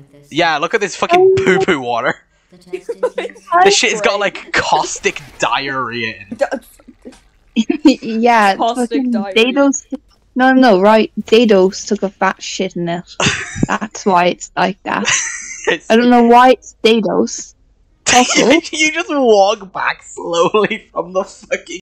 Yeah, look at this fucking poo-poo water. This shit has got like caustic diarrhea in it. Yeah, Caustic diarrhea. Dados. No, right. Dados took a fat shit in it. That's why it's like that. I don't know why it's Dados. You just walk back slowly from the fucking